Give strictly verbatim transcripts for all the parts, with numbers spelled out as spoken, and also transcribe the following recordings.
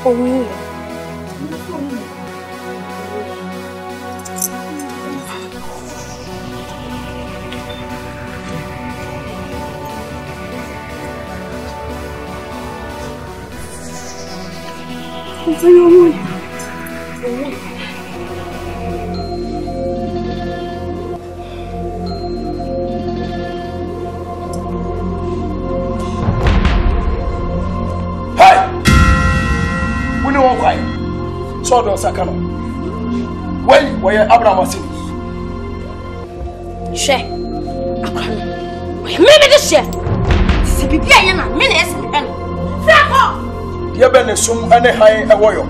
Oh. Sodo sakano. Why why Abraham was in? She. Abraham. Maybe this year. See be here na me na esi me no. Sako. Ye be ne sum ane han e woyo.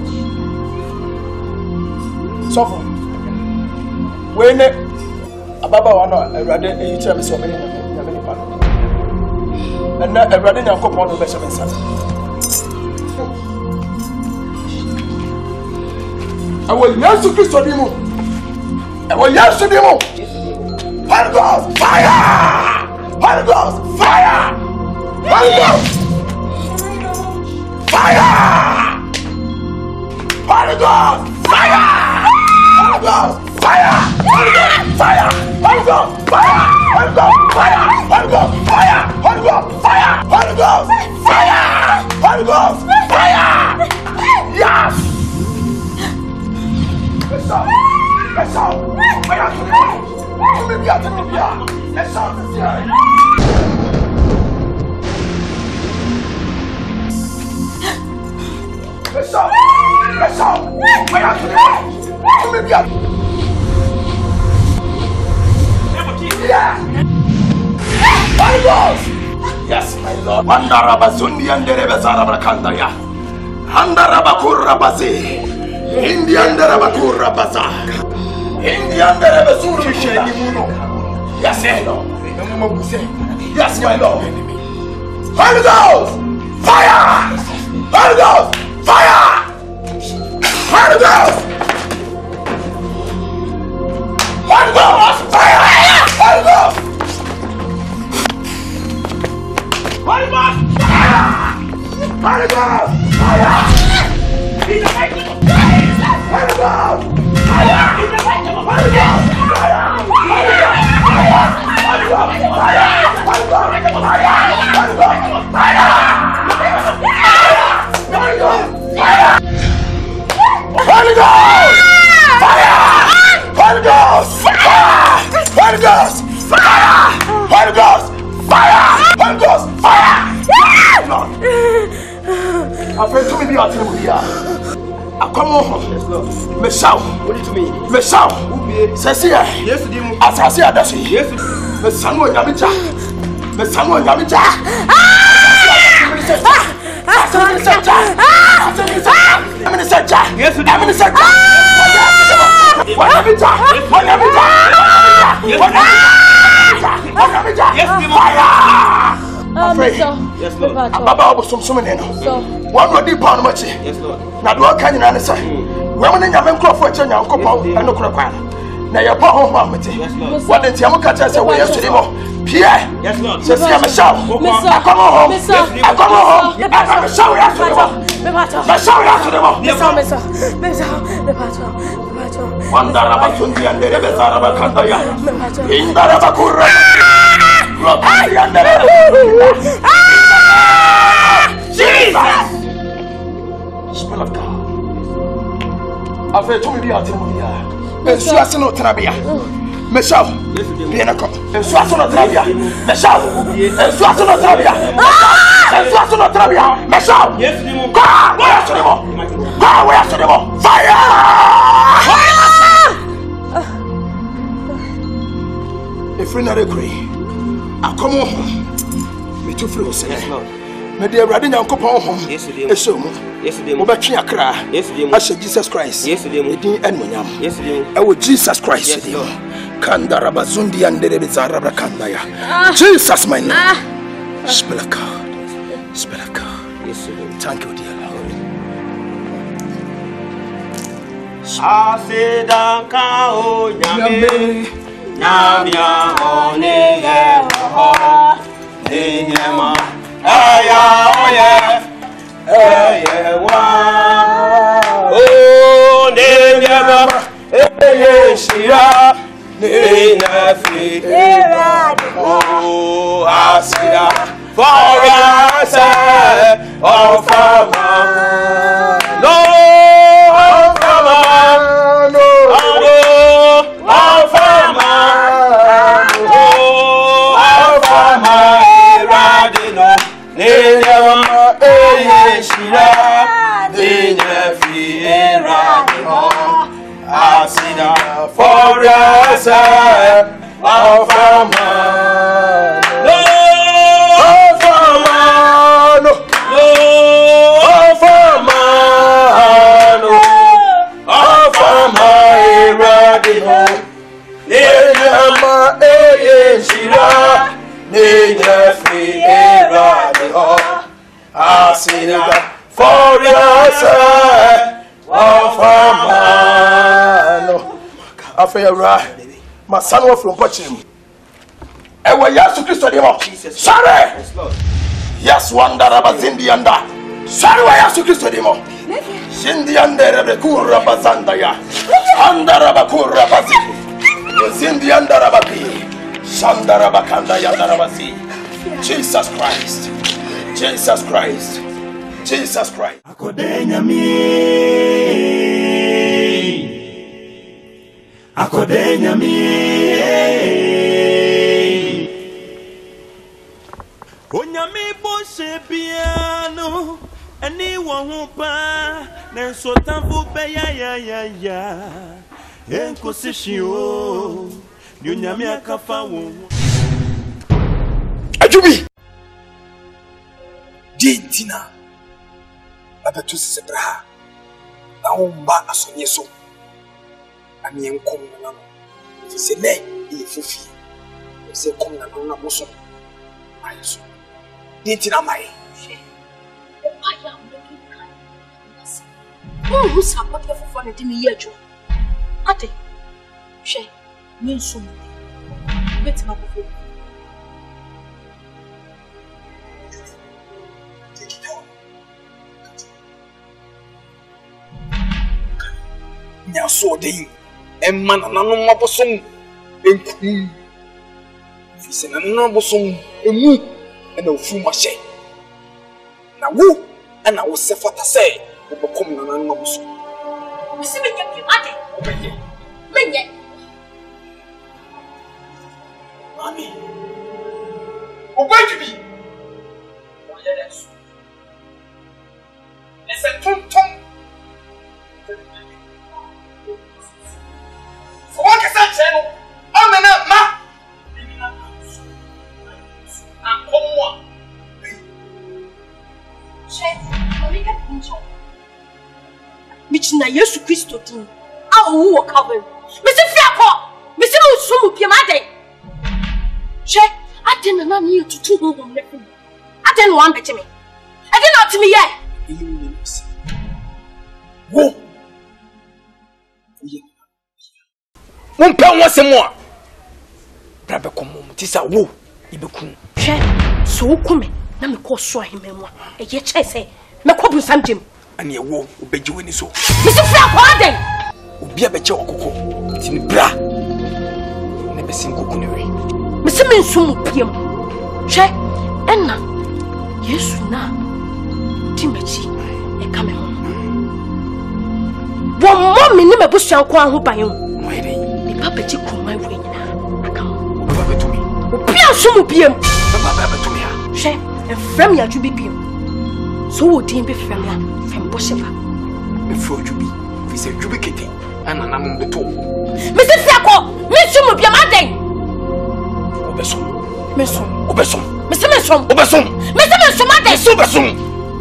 Sofo. We ne ababa wa no awrade eyi che me so me na me ni pa no. Na awrade nyankopon no be se me sa. I will yes to Christ Dimo. I will yes to Dimo. Holy Ghost, fire! Holy Ghost, fire! Holy Ghost, fire! Holy Ghost, fire! Holy Ghost, fire! Holy Ghost, fire! Holy Ghost, fire! Holy Ghost, fire! Holy Ghost, fire! Holy Ghost, fire! Holy Ghost, fire! Holy Ghost, fire! Yes! Let's go! Let's go! Wait out to me! Come here, come here! Let's go! Let's go! Let's go! Let's go! Wait out to me! Come here! Yeah! Holy Ghost! Yes, my Lord! Mandarabazundi and Derebazarabakandaya! Handarabakurabasi! Indian Darabatura Baza. Indian Darabasuru Shenimuno. Yes, my Lord. Yes, my Lord. Holy Ghost! Fire! Holy Ghost! Fire! Holy Ghost! Holy Ghost! Fire! Holy Ghost! Holy Ghost! Fire! Holy Ghost! Fire! In the name of Jesus! Holy Ghost! Fire! In the name of Holy Ghost! Fire! Holy Ghost! Fire! Holy Ghost! Fire! Holy Ghost! Fire! Holy Ghost! Fire! Holy Ghost! Fire! Holy Ghost! Fire! Holy Ghost! Fire! Holy Ghost! Fire! Holy Ghost! Fire! Holy Ghost! Fire! Lord! I pray to me be out here. Come on, Messiah. What did you mean? Messiah. Cecilia. Yes, Dim. As I say, that's it. Yes, Messiah. Yamita. Messiah. Yamita. Ah! I'm in the center. I'm in the center. I'm in the center. Yes, I'm in the center. What Yamita? What Yamita? What Yamita? What Yamita? Yes, Dim. Fire! Ah, Messiah. Yes, Lord. Ababa was some summon. One more deep pound much. Yes, Lord. Now, do I can you answer? Women in your men crop for a change and no crop. Now, your power home, Mammy. What did Yamaka say away yesterday? Pierre. Yes, Lord. Says Michelle. I come home. I come home. I come to show you after the wall. I show you after the wall. Yes, Messiah. Messiah. The battle. One Darabasundi and the Rebezaraba Kandaya. In Darabakura. Jesus! Spirit of God. I've heard too many out in the air. And so I no Trabia. Michelle, Pianaco. And so I no Trabia. Michelle. And so I no Trabia. And so I no Trabia. Michelle. Yes, God, where are you? God, where are you? Fire! If we're not agree, I come home. Me too free, yes, Lord. Me dear brother, you come home. Yes, you do. Yes, you do. Yes, you do. Obey your cry. Yes, you do. I say Jesus Christ. Yes, you do. Me dear Enmonyam. Yes, you do. I will Jesus Christ. Yes, you do. Kandarabazundi and Derebizarabra Kandaya. Jesus, my Lord. Spirit of God. Spirit of God. Yes, you do. Thank you, dear Lord. Asidanka o nyame. Namia one yeho Enyema Aya oye Eye wa shira ne na fi oh asida for us of fama no of fama no of fama no of fama radino ne na e shira ne na fi radino asida for us of fama no of fama no of fama no of fama radino ne na e shira ne na fi radino asida for us of fama afeyawra masano from pachim ewa yesu kristo demo sare yes wanda rabazindi anda sare wa yesu kristo demo shindi ande rebekur rabazanda ya anda rabakur rabazi zindi anda rabaki shanda rabakanda ya rabazi Jesus Christ Jesus Christ Jesus Christ akodenya mi akodenya mi onyami bose piano ani wo pa na so tamfo be ya ya ya ya enko sishio ni onyami akafa wo ajubi dintina abetu sebra na umba asonye so ani enkom na no se ne e fufi se kom na no na boso ayeso dintina mai o aya mo ki kan o mu support e fufu na di me yejo ate she ni nso beti ma fufu nyaso den emma na nanu mabosom enku fise na nanu mabosom emu ena ofu mahye na wo ana wo se fata se obokom na nanu mabosom misi menye bi ade obeye menye mami obeju bi oye desu ese tonton what is that channel? I'm an ma. I'm come Che, Monica Pincho. Michina Yesu Christo din. Awu wo cover. Mesi fiapo. Mesi mo sumu pie ma den. Che, aden na ni tutu ho ho ne fu. Aden no am beche me. Aden na timi ye. Wo. Mumpa wonsemo a brabe komo tisa wo ibekun hwe so kume na me ko so ahememu a eye che se me ko bunsam jem ani ewo obeji wani so me se fra kwa den obi abeche okoko tini bra ne besin koku ne we me se me nsum piem hwe enna Yesu na timachi e kame ho bo mo me ne me busuan ko ho ban ho Papa ji kuma we nyina aka mo baba betumi obi asom biem baba betumi ha hwe efrem ya djubi biem so wo din be frem ya fem bo sheba me fro djubi fi se djubi kete ana na mo beto me se fiako me sum biem aden obesom me som obesom me se me som obesom me se me som aden so obesom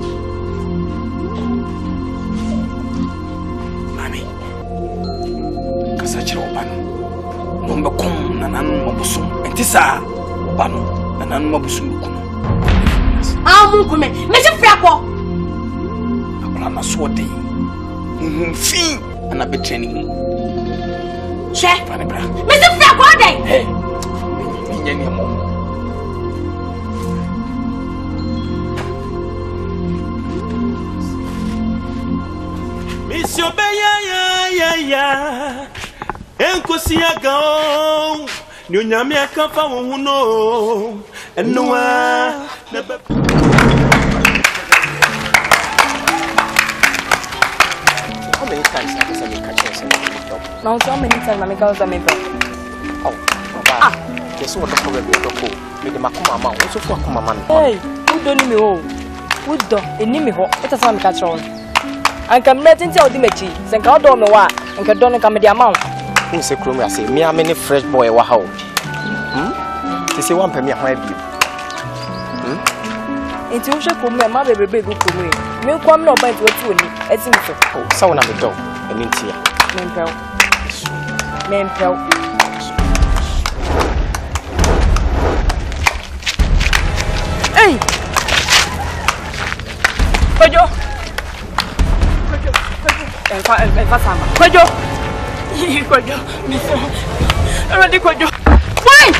mami kasa chiro bano Mbe kom na nanu mabusum entisa bano na nanu mabusum kuno amu kume me se fiako akula na so de mfi ana betreni che fane bra me se fiako aden hey ninya ni mo Misio be ya ya ya ya enko New Yamia Kafa who know and no one. How many times have I said you catch yourself? Now, so many times I make out of me. Oh, ah, guess what the problem with the cool? With the Makuma, also for Kumaman. Hey, who don't me home? Who don't? In me home, what does one catch on? I can let in tell the Mechi, send out on the wa, and can don't come with the amount. Who say, Crum, I say, me a many fresh boy, wow. Hm? To say one penny, I be. Hm? Into you come, my baby, big good to me. Milk one no bite what you need, as in so. Oh, someone at the door, and in here. Mempel. Mempel. Hey! Kojo! Kojo! Kojo! Enfa enfa sama. Kojo! Kojo! Mister. Ready Kojo. Wait!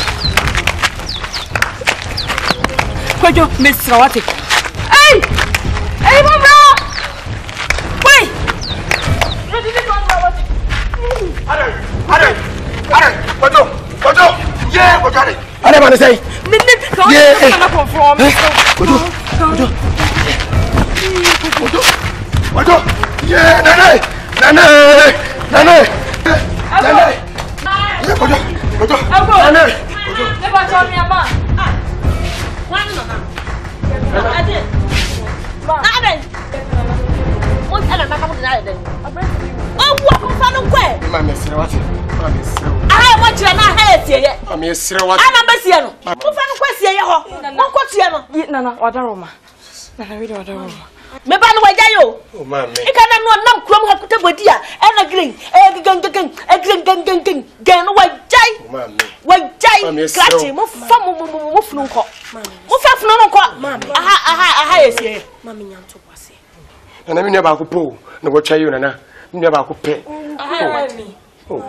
Kojo, Mister Wati. Hey! Hey, mama! Wait! Ready to go Wati. Are! Are! Are! Kojo! Kojo! Yeah, Kojo. Are man say. Yeah. I'm from from. Kojo. Kojo. Kojo. Kojo. Yeah, nane. Nane. Nane. Nane. Yeah, Kojo. Kojo. Nane. Kojo. Never tell me about. Ah. One no na. I did. Ma. Nane. Mo tell na ka mo na dey. Oh, what for no kwe? Ma me sere wate. Ma me sere. Ah, mo tire na ha etie ye. Ma me sere wate. Ana ba sie no. Mo fa no kwe sie ye ho. Mo ko tie no. Nana, wadaroma. Nana, really wadaroma. Me ba no waja yo. Oh ma me. Ika na no nam krom ha kuta bodi a. E na green. E gang gang gang. E green gang gang gang. Gan no wajai. Oh ma me. Wajai. Klati mo fa mo mo mo funu nko. Mo fa funu nko. Aha aha aha esie. Mami nyanto kwase. Nana mi ne ba ko po. Na wo twa yi nana. Mi ne ba ko pe. Aha mi. Oh.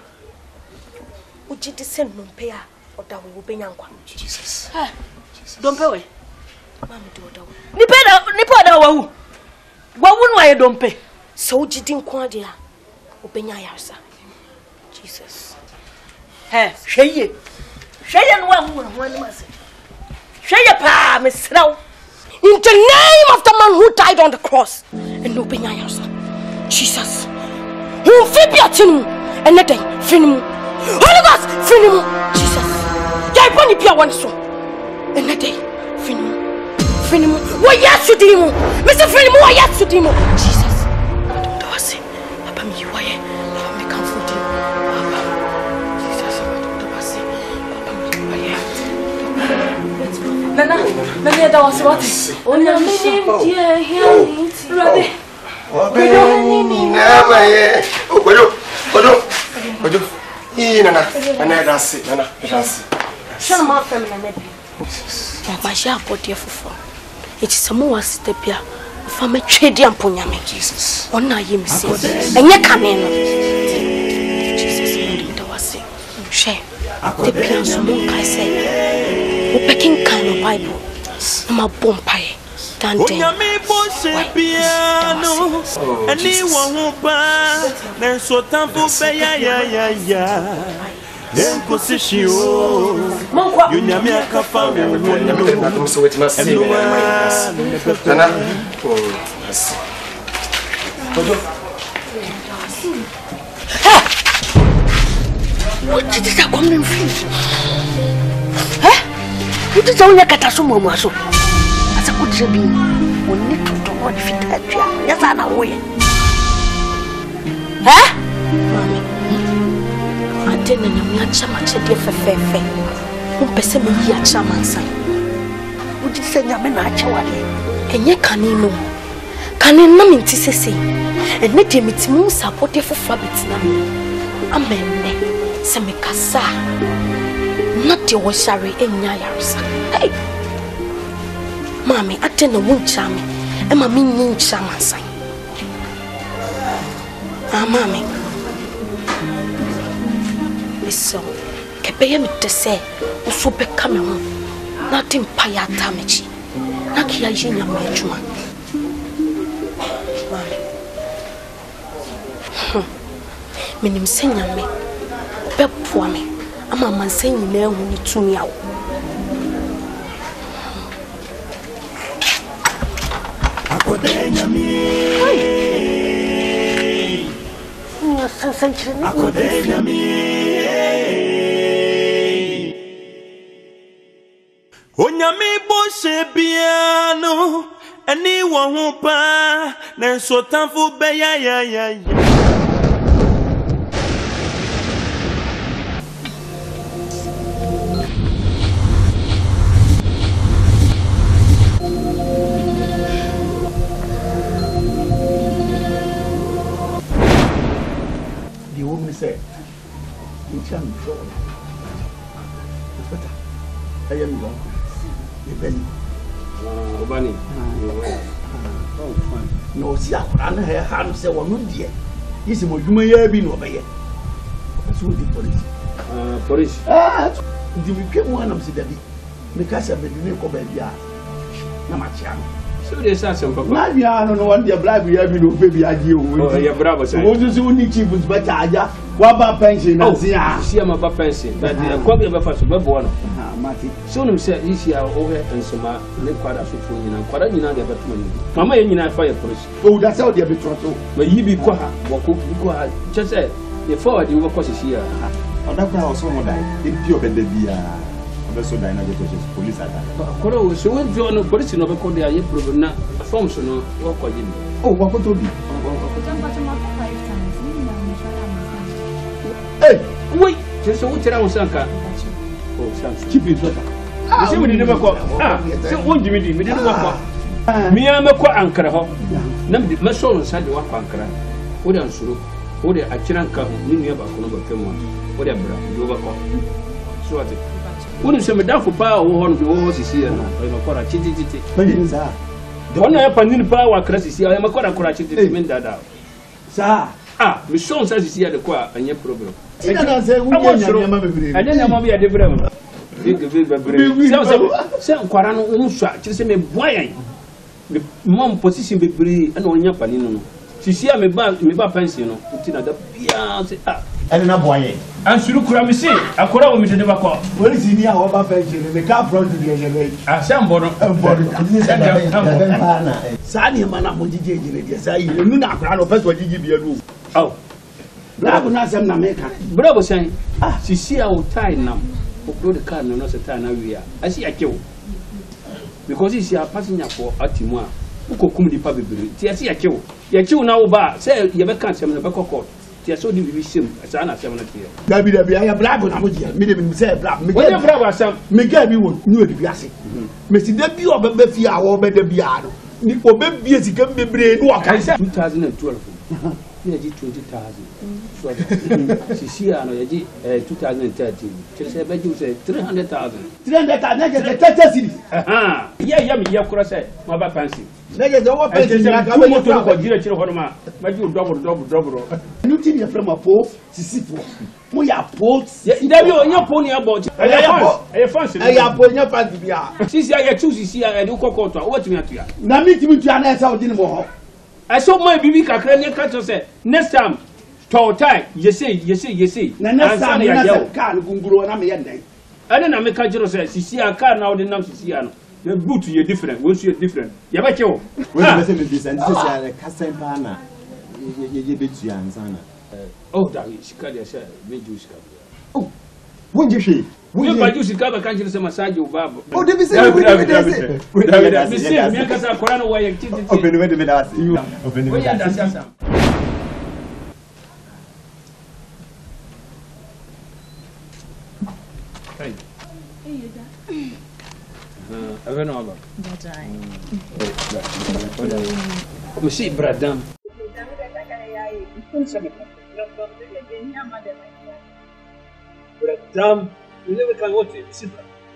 Ujidi sen nompe a oda wo benyankwa. Jesus. Ha. Dompe we. Mami do oda wo. Nipa da nipa da wawu. Wawu no aye dompe. So ujidi nko ade a obenya yarsa. Jesus. He, hweye. Hweye no wahu ho ani mase. Hweye pa mesraw. In the name of the man who died on the cross and obenya yarsa. Jesus. Who fibia tinu and the day finimu. Holy Ghost finimu. Jesus. Jai boni bia won so. And the day finimu. Finimu. Wa yasu dimu. Mister Finimu wa yasu dimu. Jesus. Do wase. Papa mi waye. Papa mi kan fudi. Papa. Jesus. Do wase. Papa mi waye. Nana, Nana, that was what? Oh, no, me dear, here, ready. Obeni na maye. Oh, Kojo. Kojo. Kojo. Ee nana. Nana dance. Nana dance. Shana ma fam na nabi. Ma sha body fofo. Iti samu wasite bia. Fa me twedi amponyame Jesus. Ona ye misi. Enye kane no. Jesus ndo wase. She. Te pia so mo kai say. O pekin kan no Bible. Ma bompae. Onyame bose piano anyone who pa na so tampo be ya ya ya ya enko sishi o Onyame akafa wo no Na dum so wetima se me na mai. Nana. Oh, yes. Kojo. What did that come in from? Huh? You did only get a sumo maso. As a good baby, we need to do what fit at you. Yes, I know. Huh? Mommy, I didn't know much much of your fair. Who person me here, Chaman sign? Would you say I'm not actually? And ye can you know? Can you know me to say? And let him it's more supportive for Fabits. Amen. Semikasa. Not your sorry in Yayarsa. Hey, Mammy, I tell no one charm me, and my meaning shaman sign. Ah, Mammy. So, Capayam to say, also become nothing paya damage. Nakia Jina Majuma. Mammy. Minim senior me, bep for me. ama mansen nyina hu ni tumi awo akodenya mi no sansanchire ni akodenya mi onyami bo se biano ani wo hu pa na so tanfo be ya ya ya the woman said you can show better I am going the belly Obani. Oh, fine. No, see, I don't have hands. Say, "One no dear." This is what you may have been over here. That's what the police. Uh, police. Ah, the we came one of the day. Because I been doing cover here. Na machiano. So they say something. Na bia no no one dey bribe we have been no baby aje o. Oh, yeah, bravo sir. Wo so ni chief is better aja. Wa ba pension na see ah. See am ba pension. But the come be fa so be bo no. Ah, mati. So no say this year over and so ma le kwada so fo nyina. Kwada nyina dey beto ni. Mama ye nyina fa ye police. Oh, that's how they be trotto. But yi bi ko ha, bo ko bi ko ha. Just say the forward you go ko see here. Oda kwa also mo dai. E bi obede bia. Obeso dai na jeto police ata. Kwada wo so we jo no police no be ko dey aye problem na form so no wo ko ji. Oh, wa ko to bi. Hey, wait, just what I was saying. Oh, Samson. keep it better. You see, we didn't work. Ah, so what do you mean? We didn't work. Me, I'm a quite anchor. Number my soul inside the work anchor. What I'm sure. What a chiranka, Ninia Bacono came on. What a bra, you overcome. So what? What is some down for power one of the horses here? I'm a quarter chitty. The one I have in power crisis here. I'm a quarter quarter chitty. Sir. Ah, my son says here the choir and your problem. I don't say we are not. I didn't know be a different. Big, big, big. Some Quarano Unsa, just me boy. The mom position be free and on your panino. She see me back, me back pension, Tina the Piazza. And na boy. And Suru Kramisi, I could have with the Baco. What is in here over pension? The car front to the other. I some bottom. Sani mana mo jije jire dia sai nu na akra no first wadi give you. Oh. Bravo na sem na make. Bravo saying, ah, she see our time now. Upload the car no se time now we are. I see a kill. Because it's your passenger for Atimwa. Who could come the public? Tia see a kill. Ya kill now ba say you be can sem na be court. Tia so di bi shim asana sem na tia. Dabi dabi ya bravo na mo jia. Me de me say bravo. Me get bravo sam. Me get me won nu odi biase. Me si da bi obebe fi a wo be da bi a no. Ni obebe sika bebre no aka. twenty twelve. You get twenty thousand. So she see ano you get twenty thirteen. She say be you say three hundred thousand. three hundred thousand na get thirty cities. Aha. Yeah yeah me ya kura say ma ba fancy. Na get the what pension na ka be mo to ko jira chiro ho ma. Ma ju double double double. Nu ti be from a po sisifo. Mo ya po. There be onye po ni about. Eh fancy. Eh ya po nya fancy bia. She see ya choose see ya e do ko ko to. What me atua? Na me ti mi tu ana esa odi ni mo ho. I saw my baby kakra ne catch say next time to tie you say you say you say na next time na say car gunguro na me yendai ana na me catch say sisi a car na odi nam sisi ano the boot you different we you different ya ba chewo we be say me be say sisi a kasen pa na ye ye betu ya nzana oh da shika dia say me ju shika oh wonje hwe we ba ju shika ba kan say massage o babo oh de be say we de be say we de be say me ka sa korana wa ye titi oh be de be da say oh be de be da say hey hey uh I know about that me see bradam bradam you never can watch it see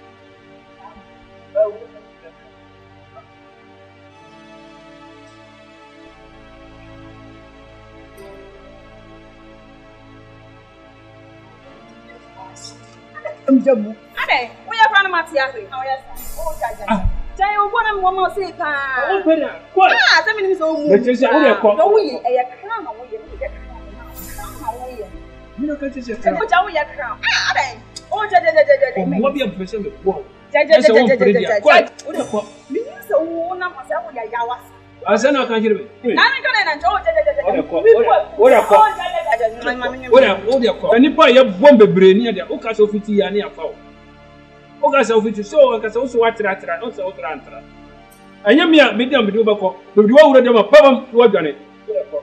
Mjamu. Ade, we are from Matiahi. How yes? Oh, Jaja. Jay, you want one more say pa. Oh, Pena. What? Ah, seven minutes old. But you say we are called. No, we a crown away. You know, can you just tell me? Ah, Ade. Oh, ja ja ja ja ja. What be a person with war? Ja ja ja ja ja ja. Quite. Me so na ma say wo ya yawa. Asana kan hire me. Na me kan na njo ja ja ja ja. What a call. What a what a call. Any pa ya bomb bebre ni dia. O ka so fiti ya ni afa o. O ka so fiti so o ka so so watra tra, o so tra tra. Anya me me dia me do ba ko. Me do wa wura dia ma pam wa dwane. What a call.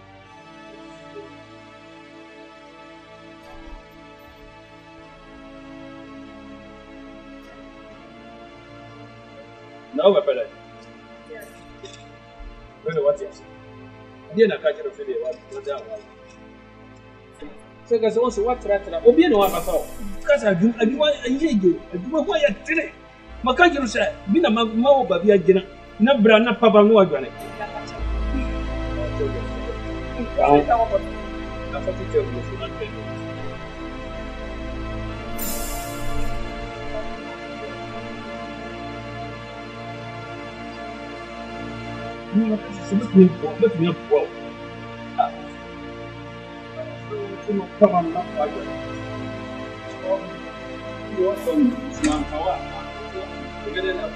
Now we're better. Yeah. What is it? Na kaje no fede wa da wa. Se ka so so watra tra. Obi na wa papa o. Ka sa adum aduma ayeje. Aduma ko ya tire. Maka jiro se bi na ma o ba bi agina. Na bra na papa no adwane. Au. Na fati te o so na te. Se você me pôr, você me pôr. Ah. Você não tava na página. Eu sou um não tava. Eu queria na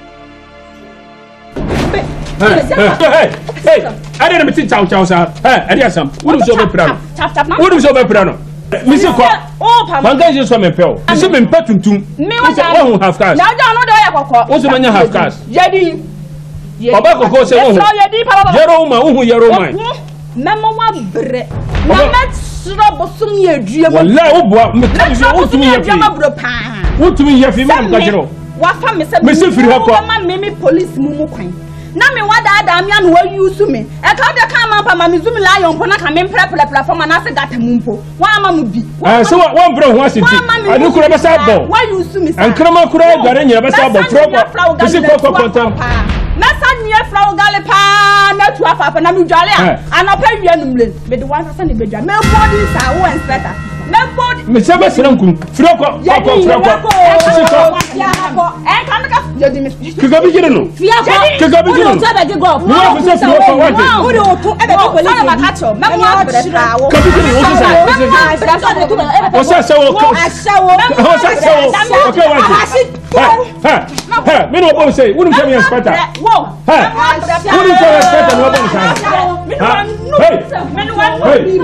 foto. Hey, hey, hey! I didn't mean to chow chow. Hey, I did some. What is over piano? What is over piano? Mister Kwa. Oh, Papa. One guy just saw me pale. You see me pet to me. What's one half cash? Now, don't know what's the money half cash. Jadi. Baba koko se wo. Yero ma wo yero ma. Memo wa bre. Na met sro bosum ye due. Wallahi wo boa me ka bi wo tumi ye fi. Wo tumi ye fi me am ka jero. Wa fa me se me se firi ha ko. Ma me me police mu mu kwan. Na me wa da da me an wa use me. E ka de ka ma pa ma me zumi la yon po na ka me mpre ple platform na se gata mu mpo. Wa ama mu bi. Eh so wa bre ho asenti. Adu kura be sa bo. Wa use me. Ankrama kura gare nya be sa bo. Fro. Bisi ko ko kontam. Nasa nye flow gale pa na tu afa na mi dwale a anopa wi anumle me de wan sasa ne bedwa me body sa wo inspector me body me se be sram kun fro ko ko fro ko si ko ya ko e kan ka je di me ke ga bi jire no ke ga bi jire no ta be go no ko se fro ko wa de o de o to e be ko le ma ka cho me mo bre pa wo ka bi jire o se sa o se sa wo ko o se sa wo o ke wa de ha ha me no bo say wouldn't tell me inspector. Whoa! Hey! Who did you expect and what is that? Hey! Hey!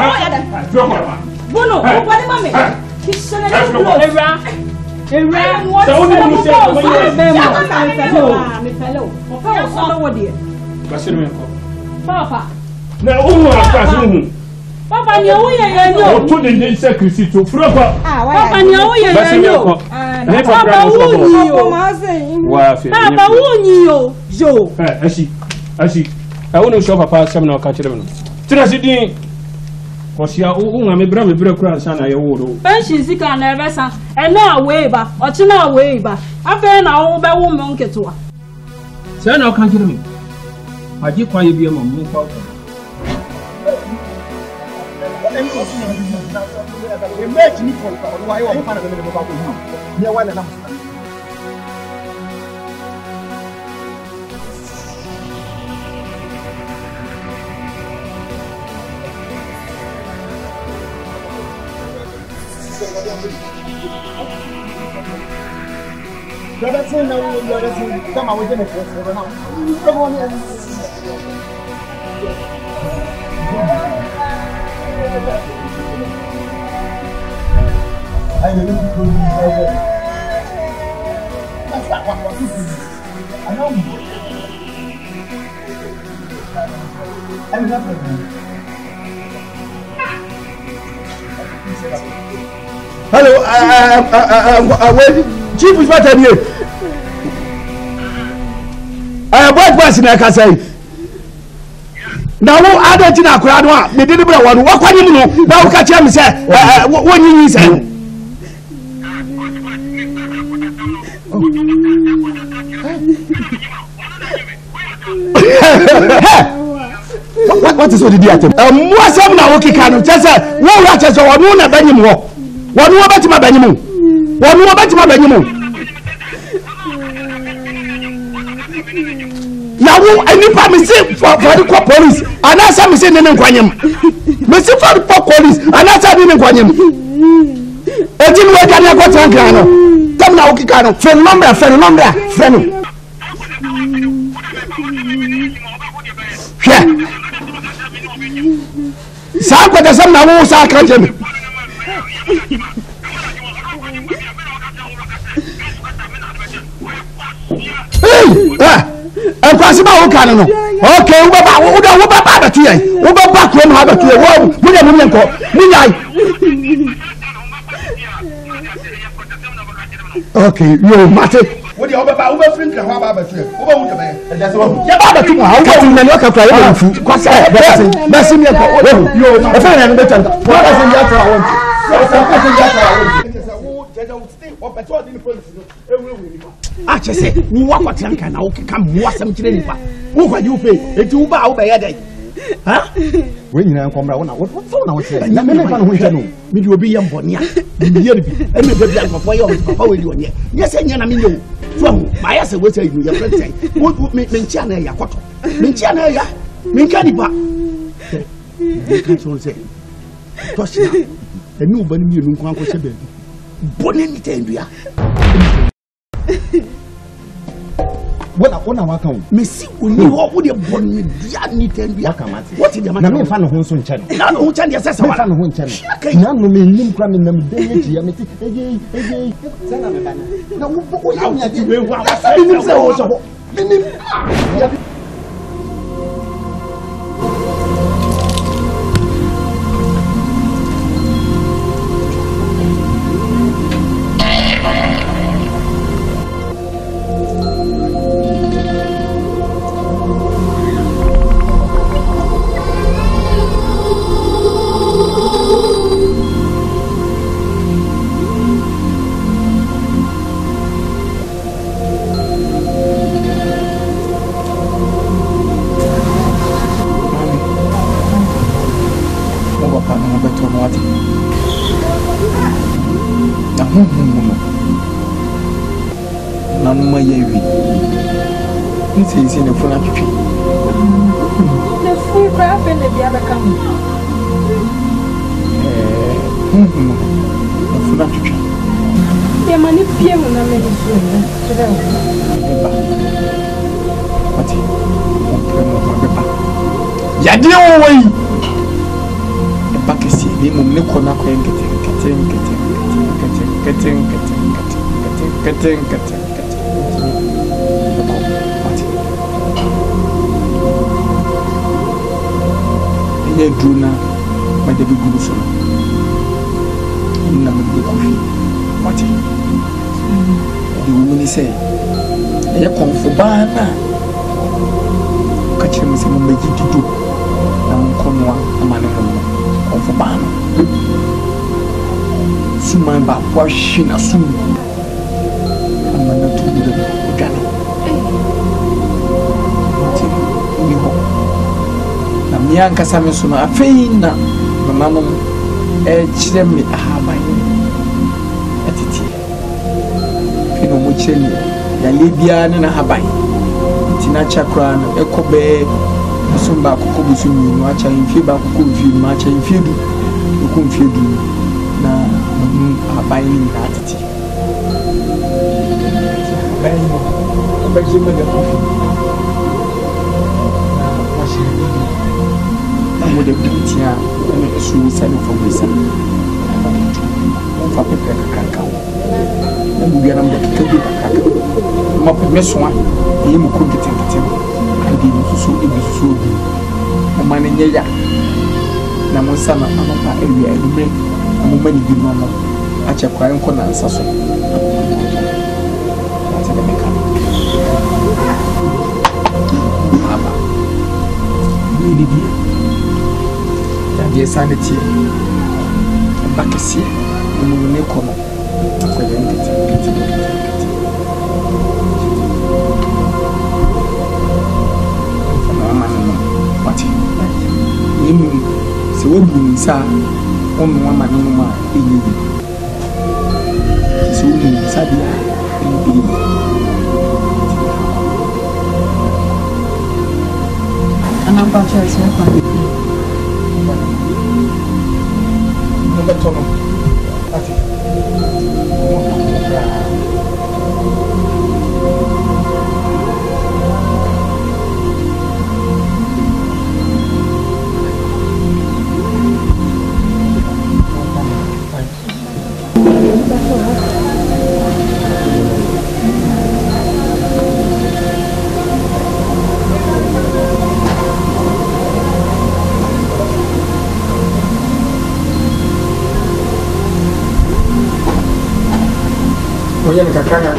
Bono, what am I making? He's sending a blow. Around what? So, what do you say? What do you say? What do you say? Papa. Now, who are passing? Papa, you are here. Put in the secrecy to Frapa. Papa, you are here. Papa, Papa, who knew you? I see. I see. I want to show Papa some of our country. Tragedy. Was your own, I'm a brother, brother, son, I would. Pension sick and nervous, and now waiver, or to now waiver. I feel now by woman get to her. Sir, now can't hear me. I did quite be a moment. Imagine for why you are part of the Bible. Near one enough. That's it. Now, come on, we're going to go. Come on, I will not go. That's not what was I know. I'm not going. Hello, I I I I Chief is what I'm here. I have one person I can say. Now, I don't think I could. Me didn't bring one. What can you know? Now, catch him. Say, what you say? What what is what did you attempt? Um, what's up now? Okay, can you just say, what watch us or no? Never you more. What more about my Benjamin? What more about my Benjamin? Now, any permission for the police, and I said, Mister Nenquanium. Mister for the police, and I said, Nenquanium. Eti mi weka na kwata nkran no. Tam na ukika no. Friend number, friend number, friend. Hwe. Sa kwata sam na wo sa ka jemi. Hey, ah. En kwasi ba wo kan no. Okay, wo ba wo da wo ba ba da tu yan. Wo ba ba ko ma ba tu yan. Wo mu ya mu nko. Mu nyai. Okay, yo mate. Wo dia wo ba wo ba free nkra ho ba ba tu yan. Wo ba hu de be. Da se wo. Ya ba ba tu mo ha wo na no ka tra ya ba fu. Kwasi ba ba si mi ko. Yo, e fa na no be tan. Wo ka se ya tra won. Wo ka se ya tra won. Wo jeje wo stay wo be to di police no. Ewu ewu ni. Ah, chese, ni wakwa tanka na ukeka muasem kire nipa. Wo kwa ju fe, eti wo ba wo be yede. Ha? We nyina nkomra wo na wo so na wo kire. Na me me fa no ho nche no. Me di obi ye mbone a. Me ye bi. E me bia nkofo ye o papa we di onye. Ye se nya na me nyo. So ma ya se we say you ye friend say. Wo me me nchia na ya kwato. Me nchia na ya. Me nka nipa. Me ka so say. To shi na. Emi wo ba ni mienu nkwan ko se ba. Bone ni tendua. Wona wona waka wo mesi oni wo wo de bonni dia ni ten bia kamati what de ma na me fa no ho nso nche no na no ho nche de sese wa fa no ho nche no na no me nim kra me nam de ye ya meti eje eje se na me ba na wo wo ya nya di we wa wa se ni se wo so bo nim Nanuma yewi. Nti isi ne funa pipi. Ne fu kwa fe ne bia beka mu. Eh, hum. Ne funa pipi. Ye mani pie mu na me ni fu ne. Tira o. Beba. Ati. O premo ma beba. Ya di o wei. E ba kesi ni mu ne kona kwa ngete ngete ngete ngete ngete ngete ngete ngete ngete Ye druna ma de gulu so na me ko fi mati de wo ni se e konfo ba na ka kire me se mo me gidido na nkonwa amane mo konfo ba na suma ba kwa shi na sum amana tu de gano mati ni ho na mianka same so na afeina mama no e kire me ahaba ni atiti fino mo cheli ya libia ne na haban tina chakra no ekobe musumba kokobusu ni no acha mfi ba kokobfi ma acha mfi du kokobfi du na ahaban ni na atiti ahaban no abaje me da kofi mo de bitia na su sani fo bisa fa pepe kakaka na mu bia na mo keke kakaka mo pe mesoa e mu ko gitikiti andi ni so e so bi mo mane nya ya na mo sama amapa ewi elume mo mani bi no no a che kwan ko na nsa so ate de meka aba ni di Yes, sanity. Back is here. We will make come. After the end, what? You see what you say. On one man, no man, in you. So you said, and I'm about to Tono. Ati. Oye, me cacaga.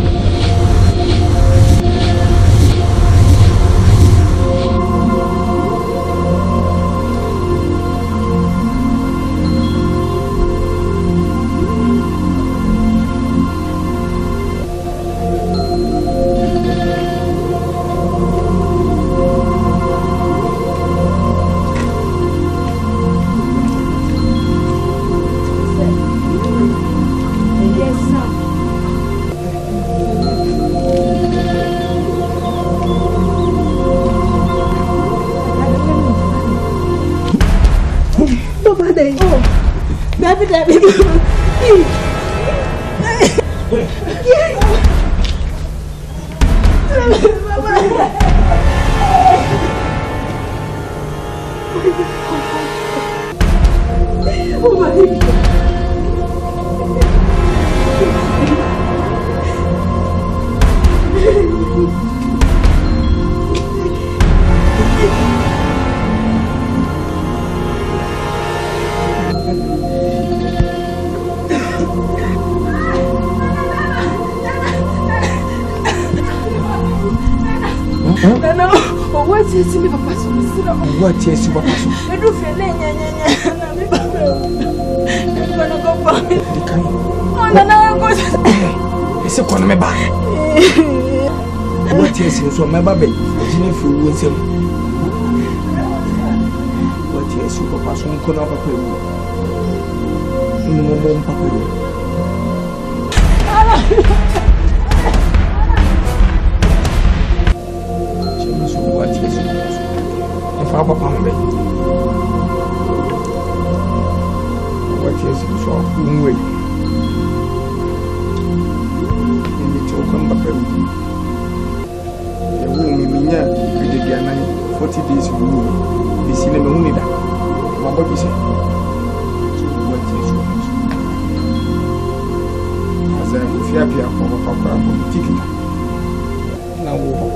What is what? I do feel it's a corner me back. What is so my baby? Didn't feel with him. What is your papa? Some corner of a pill. No more papa. What is if I papa me? What is so way? Ini cokon papa. Ya wo mi minya ede dia nan forty days wo. Di sine me hunida. Ma bo bi se. So what is so? Aza fia pia for papa ko tikita. Na wo.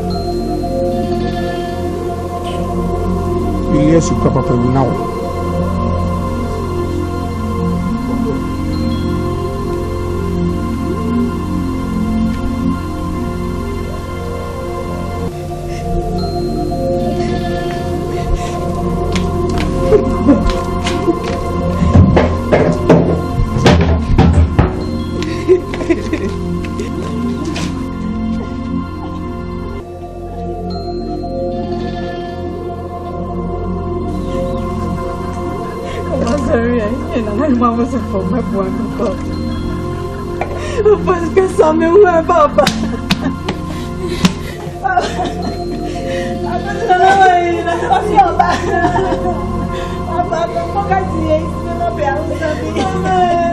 Ele suka papa now. Mama se for my boy, papa. Papa, que só meu é papa. Papa, não é, não é só papa. Papa, não pode dizer isso, não pelo sabia.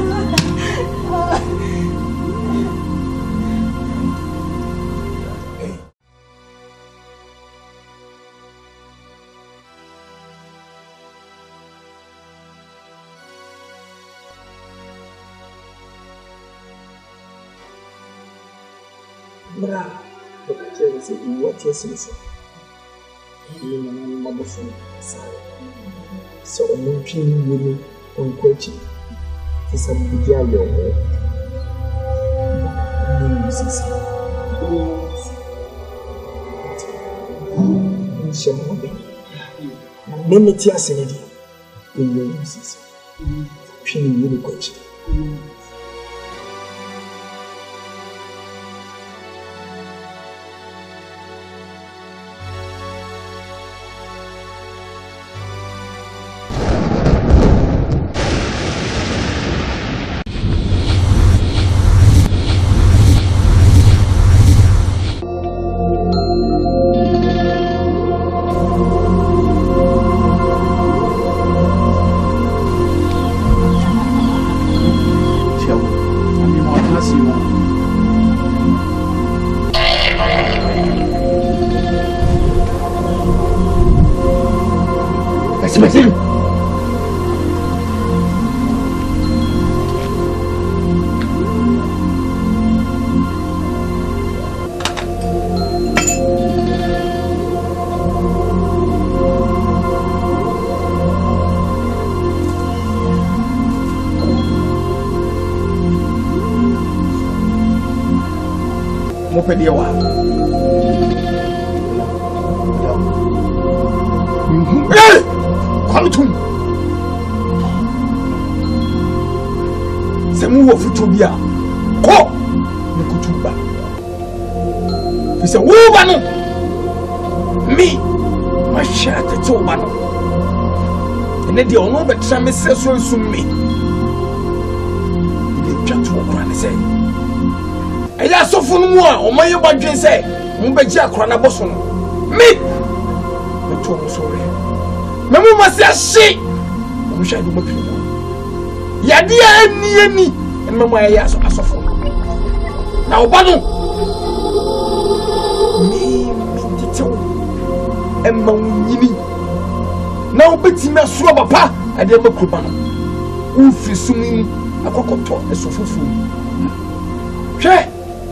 Bra, porque eu sei o que é isso. E não é uma boa sabe. Só um pinguim um coche. Que sabe que é eu. Não sei se. Não chama bem. Nem me tia senedi. Não sei se. Pinguim um coche. Asim. Mopedia wa. Eh! Quantum. Semu wo futubia. Ko! Ni kutuba. Fisa wo ba no. Mi. Ma sha te to ba no. Ene de ono betra me seso summi. Ile twatu okra ne sei. Eya sofo no mu a o maye badwen sei. Mo beji akra na boso no. Mi. Beto mo sore. Memu masiashi. Mo sha du mo pili. Yade ani ani. Memu aye aso asofo. Na oba no. Mi mi titew. Emma wunyini. Na obeti me so papa ade makruba no. Ufri sumi akokoto esofufu. Hwe.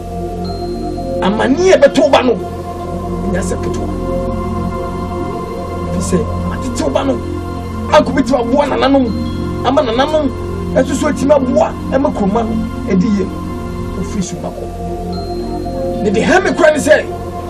Amani ebeto ba no. Nya seketo. Fise matete ba no. Akubeti aboa nananom. Ama nananom esusu etima boa emakroma no ediye. Ufri sumi akọ. Ne de ha me kura ne say.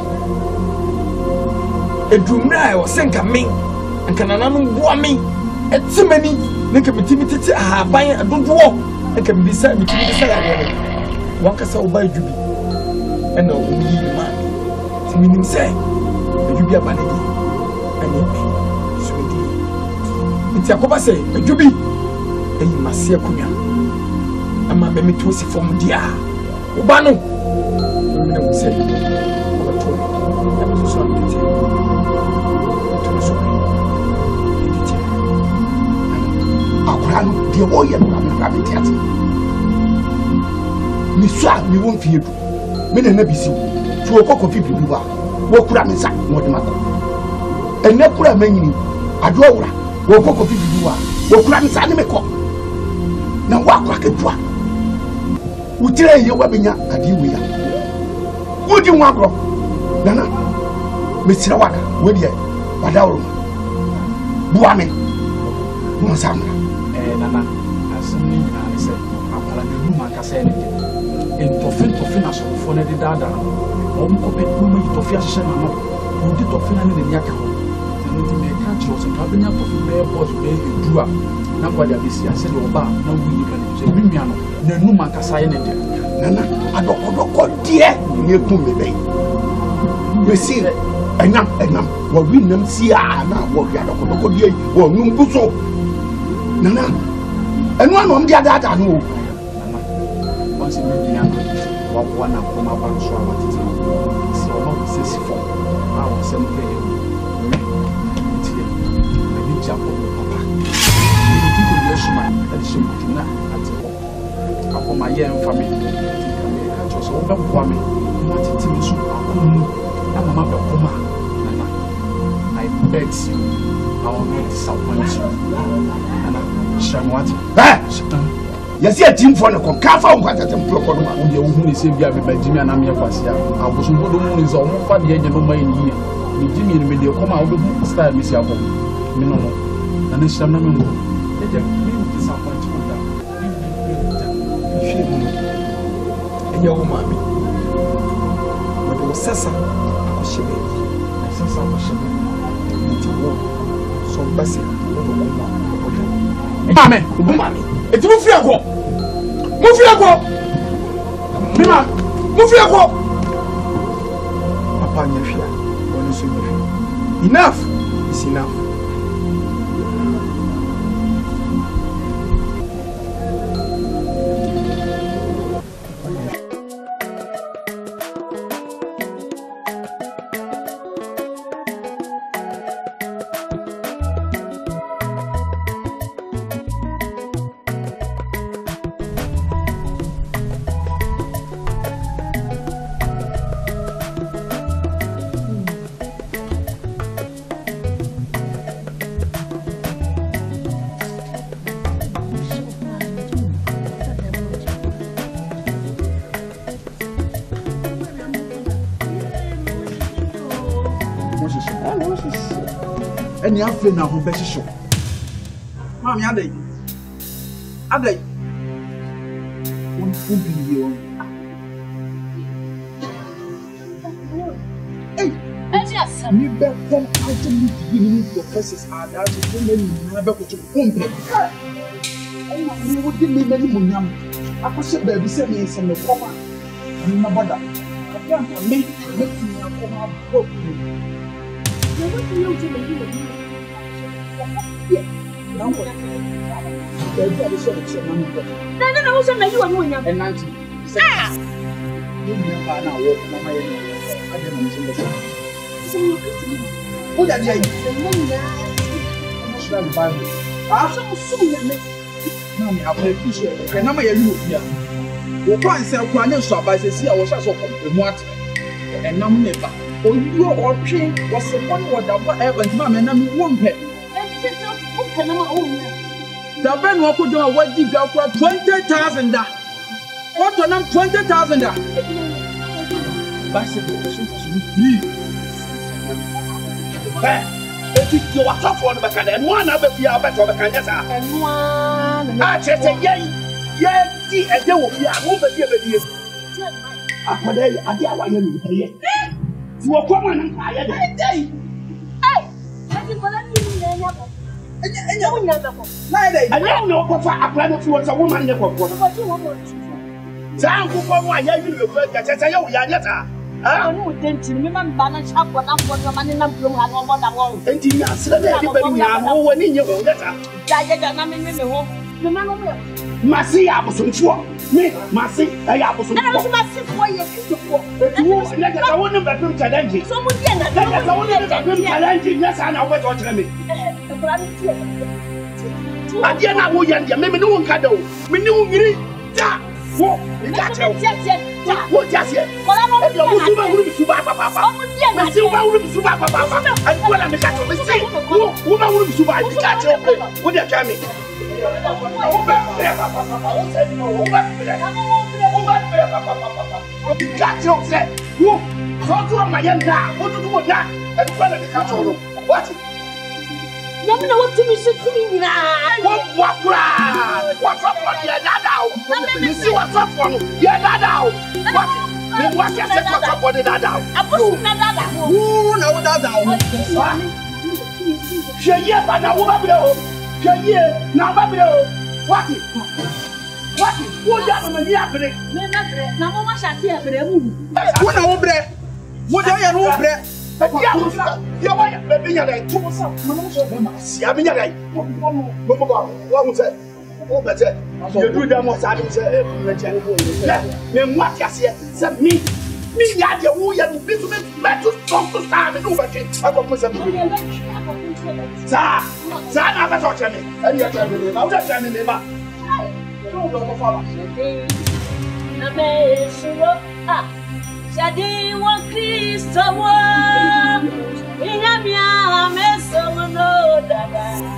Edumra e wo senka men. Anka nananom boa men. Etimani ne ke bitimi tete ahaban adodowo. Anka bibisa bitimi bisa ya ne. Wanka sa oba edubi. Ena o yi ma. Timinim say. Edubi abanegi. Ani me. Sumidi. Nti akoba say edubi. Eyi mase akunya. Ama me meto si fom dia. Oba no. Me no say. Oba to. Ya so so amete. To so. Edite. Akura no de wo ye no na me tiate. Mi swa mi won fiedu. Me na na bisi. Tu okoko pipi bi wa. Wo kura me sa mo de mako. Enne kura manyini. Ado awura. Wo okoko pipi bi wa. Wo kura me sa ne me ko. Na wa kwa kedua. Utire ye wa benya ade we ya. Wodi nwa agro. Nana. Me sira waka. Wodi e. Wada woro. Bua me. Mo sa mra. Eh nana. Asini na ne se. Apala de luma ka se ne. En tofin tofin aso fo ne de dada. O mo ko pe mo yi tofi ahye na no. O di tofin na ne de nyaka ho. Nti me ka chi o se ka benya tofin be boss be edua. Na kwa dia bisi ase de oba na wu ni ka ne se minua no. Na numa ka sa ye ne de. Nana adokodoko die ni ekum me be. Me si enam enam wo wi nam si a na wo wi adokodoko die wo num buso. Nana enu anu am dia dada no. Once me bia wa wa na ko ma ba so aba tete si ono se si fo a wo se mpe ye me tie na ni ja ko papa ni di ko ye shuma a di shuma na ati ko akoma ye mfa me ka me ka cho so wo be bo me mo tete me so akomu na mama be koma na I beg you I will not disappoint you and I shall what eh yesi atimfo ne kon ka fa nkwatete mpoko no ma wo de wo hu ne se bia be ba jimi ana me kwasia abosunbo do mu ni so mo fa de enye no mai ni ni jimi ni me de ko ma wo be style me si akọ me no no na ne sham na me ngo e de me disappoint you that fi mu enye wo ma mi wo de sasa akoshebe sasa akoshebe nti wo so basi wo do ko ma Amen. Mami. Eti mo fi akọ. Mo fi akọ. Mima, mo fi akọ. Papa nya fia. Woni so bi. Enough is enough. And you have been now, Betty Show. Mammy, are they? Are they? One billion. Hey, yes, you better come out to meet the professors. Are there so many never go to pump it? You would give me many money. I could say, baby, send me some of the coma. I'm not bother. I can't make me come out broken. You want to know to me? Yeah, no, no, no, no, so maybe you are and ninety. Ah, you never know what my I didn't mention the same. What are you? I'm not sure I'm buying it. I'm so soon. Mammy, I appreciate it. And I'm a youth here. You can't say, I know so by the sea, I was also from what and now never. Or you or train was the one whatever, and mamma, and I'm one pet. The Ben walk do a what did go for twenty thousand. What on them twenty thousand? Bicycle, if you are tough for the back and one other fear better than Canada. And one, I just say, yay, yay, and there will be a woman here. I put it at the hour you pay. You are common and tired. Hey, I didn't want to. I don't know what I plan if you want a woman. Sam, who for one year you will get a yata. I don't remember Banach up when I'm for the man in a blue and all what I want. And you are still there, but when in your letter. The man of Massy Appleson for me, Massy, I Appleson. I was massive for you to walk. I want to be challenging. So, I want to be challenging. Yes, I know what you're me. I did not want you, maybe no one can do. We knew me. What? What just yet? Well, I'm not going to be super papa. I'm still going to be super papa. I want to make a mistake. Who will be super? What are you coming? Catch your set. Who? Go to my young now. What to do with that? And follow the catch on. What? You know what to be sitting now. What? What? What's up on your dad? You see what's up on your dad? What? Then what's your set up on the dad? I put my dad. Who know that? She yeah, but now what? Yeah, now, baby, what is what is what am I here? Now, what shall I say? What are bread? What are your bread? You are baby, you're like two months. I mean, you're like, what was it? Oh, but you do them what I say. Then what you say? Said me. Me, yeah, you will have been to talk to Sam and over. I got put some. Sir, sir, I'm not touching me. And you're telling me, I'm just telling me, but don't go for me. Ah, Shadi one Christo one. Inamia, Meso, no, Dada.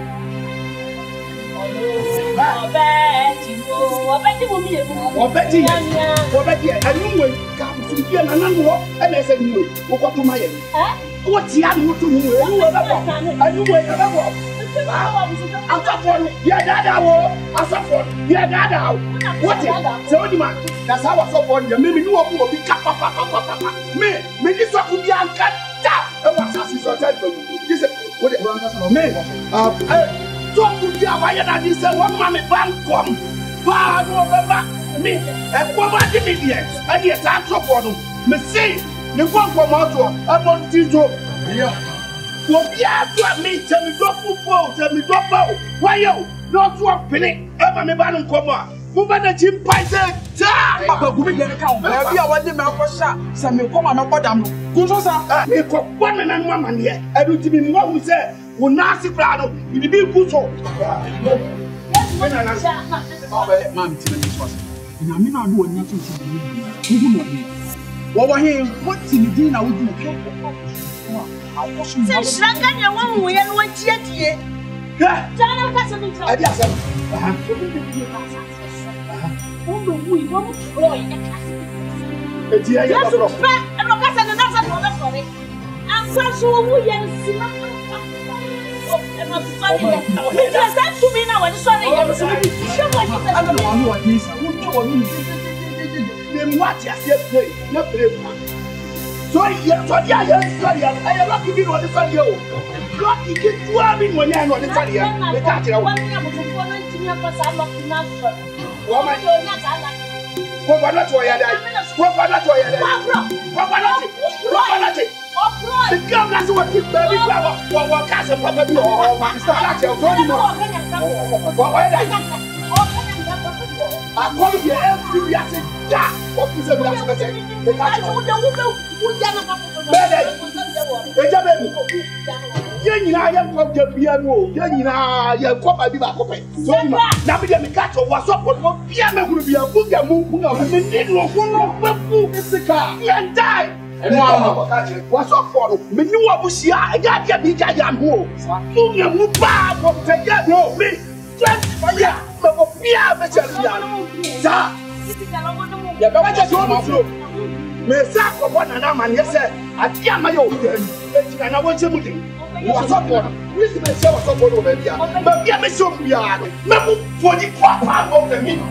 Oh, Betty, oh, Betty will be a Betty, oh, Betty, and you will come to be an animal, and I said, you will go to my end. What's the animal to me? And you will never walk. I'm suffering. Yeah, Dada, I'm suffering. Yeah, Dada. What is so the man? That's how I suffer. You maybe know who will be papa. Me, me, this one could be a cat. I was asking so tired for you. This is what it me. Uh, so could be a wire that this one man bank come. Bad over me. And what about the media? And yes, I'm suffering. Me see, the one from out I'm on Tizo. Yeah. What you have to admit, tell me don't football, tell me don't bow. Why you? Not to a penny. Ever me ban come on. Move on the gym pipe. Papa, go get a count. Maybe I want them out for shot. Some me come on up for them. Go to sir. Me for one man and one man here. I don't even know who said. Who nasty brado. You be good so. Mom, tell me this was. And I mean I do nothing to you. Who know me? What were here? What's in the dinner with you? Say, Shragan, you want me and what yet? Yeah, John, that's a bit of yes. Oh, we won't try a dear, I'm not going to sorry. I'm so we and Just to me now when sorry, I was going to show what you said. I don't know what this is. What you play? Not play. Sorry, yeah, sorry, yeah, sorry. I am not giving what is on you. Lucky kid, you are in when you are not in Italy. The catcher, one year was a woman to me, but I'm not enough. Woman, you're not. What about that? What about that? What about that? The girl that's what you baby flower. What what cast a papa do? Oh, my star, I told you. I call you every reaction. What is the last message? The catch the woman who baby. Yen I am from the piano. Yen I am from my biba cope. So now we get catch what's up for piano will be a book and move. We need no one physical. Yen die. What's up for me? You are Bushia. I got get me. I am who? You move back from the get no me. twenty years. No fear, Mister Sir. Yeah, but I just want to me say for one and a man, yes, sir. I can't my own. And I want you to what's up for? Please me say what's up for over here. But yeah, me show me are. Me for the papa of the me.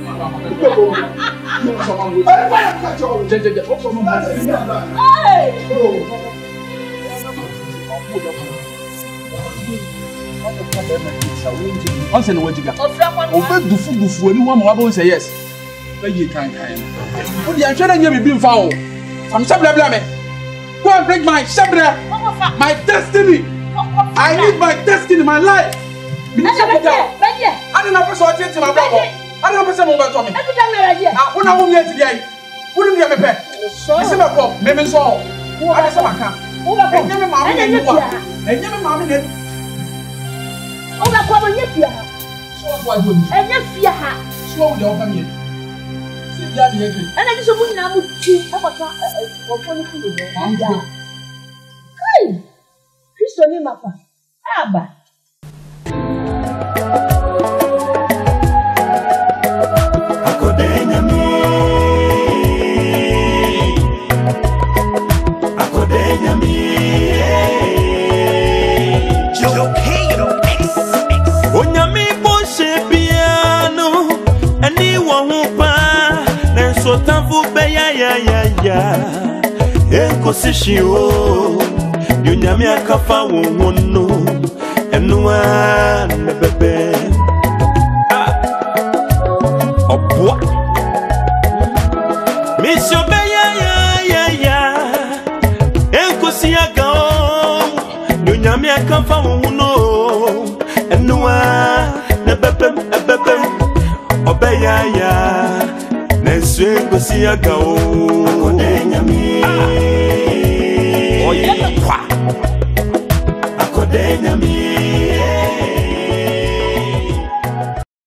Once in a way, you got over the food before anyone will say yes. You can't kind. What the answer you be foul? I'm so blah blah me. Go and break my shabra, my destiny. I need my destiny, my life. I don't know what to my brother. I don't know what to me. I want to home here today. Wouldn't be a pet. So I said, my pop, maybe so. I said, I can't. And never mammy and you are. And never mammy and oh, I call you. So why wouldn't I just fear her? Slow down for me. And I just wouldn't have to choose a funny food. Hey, Christo name up. Abba. Enkosishio Yunyami akafa wono Enua nebebe Obwa Misho beya ya ya ya Enkosiaga Yunyami akafa wono Enua nebebe ebebe Obeya ya Nesu enkosiaga Akode nyami